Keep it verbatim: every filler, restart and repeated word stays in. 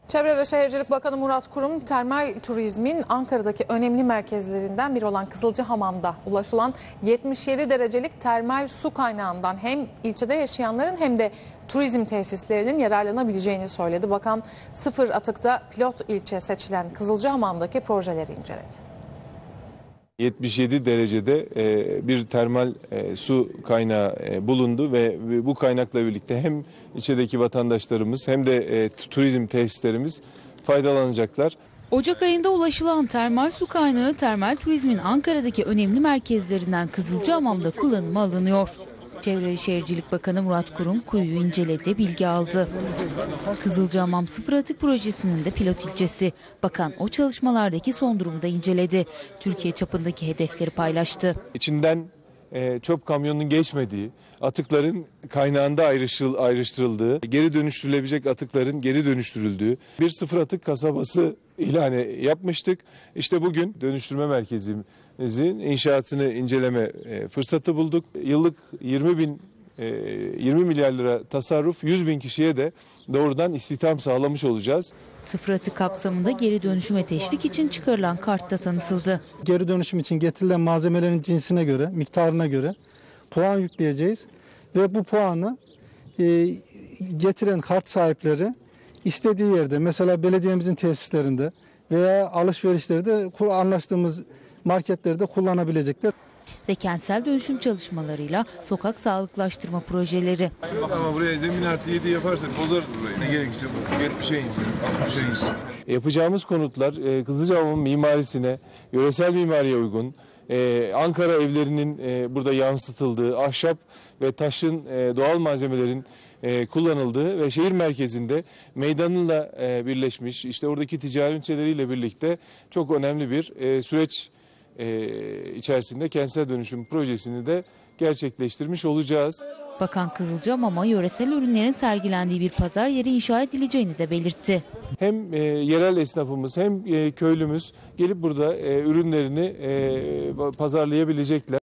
Çevre ve Şehircilik Bakanı Murat Kurum, termal turizmin Ankara'daki önemli merkezlerinden biri olan Kızılcahamam'da ulaşılan yetmiş yedi derecelik termal su kaynağından hem ilçede yaşayanların hem de turizm tesislerinin yararlanabileceğini söyledi. Bakan sıfır atıkta pilot ilçe seçilen Kızılcahamam'daki projeleri inceledi. yetmiş yedi derecede bir termal su kaynağı bulundu ve bu kaynakla birlikte hem ilçedeki vatandaşlarımız hem de turizm tesislerimiz faydalanacaklar. Ocak ayında ulaşılan termal su kaynağı termal turizmin Ankara'daki önemli merkezlerinden Kızılcahamam'da kullanıma alınıyor. Çevre ve Şehircilik Bakanı Murat Kurum kuyuyu inceledi, bilgi aldı. Kızılcahamam Sıfır Atık Projesi'nin de pilot ilçesi. Bakan o çalışmalardaki son durumu da inceledi. Türkiye çapındaki hedefleri paylaştı. İçinden e, çöp kamyonunun geçmediği, atıkların kaynağında ayrıştırıl, ayrıştırıldığı, geri dönüştürülebilecek atıkların geri dönüştürüldüğü bir sıfır atık kasabası ilanı yapmıştık. İşte bugün dönüştürme merkezimizin inşaatını inceleme fırsatı bulduk. Yıllık yirmi bin yirmi milyar lira tasarruf, yüz bin kişiye de doğrudan istihdam sağlamış olacağız. Sıfır atık kapsamında geri dönüşüme teşvik için çıkarılan kart da tanıtıldı. Geri dönüşüm için getirilen malzemelerin cinsine göre, miktarına göre puan yükleyeceğiz ve bu puanı e, getiren kart sahipleri istediği yerde, mesela belediyemizin tesislerinde veya alışverişlerde anlaştığımız marketlerde kullanabilecekler. Ve kentsel dönüşüm çalışmalarıyla sokak sağlıklaştırma projeleri. Ama buraya zemin artı yedi yaparsak bozarız burayı. Ne gerekirse bu. yetmişe insin, altmışa insin. Yapacağımız konutlar Kızılcahamam'ın mimarisine, yöresel mimariye uygun, Ankara evlerinin burada yansıtıldığı, ahşap ve taşın, doğal malzemelerin kullanıldığı ve şehir merkezinde meydanıyla birleşmiş, işte oradaki ticari üniteleriyle birlikte çok önemli bir süreç içerisinde kentsel dönüşüm projesini de gerçekleştirmiş olacağız. Bakan Kızılcahamam'a yöresel ürünlerin sergilendiği bir pazar yeri inşa edileceğini de belirtti. Hem e, yerel esnafımız hem e, köylümüz gelip burada e, ürünlerini e, pazarlayabilecekler.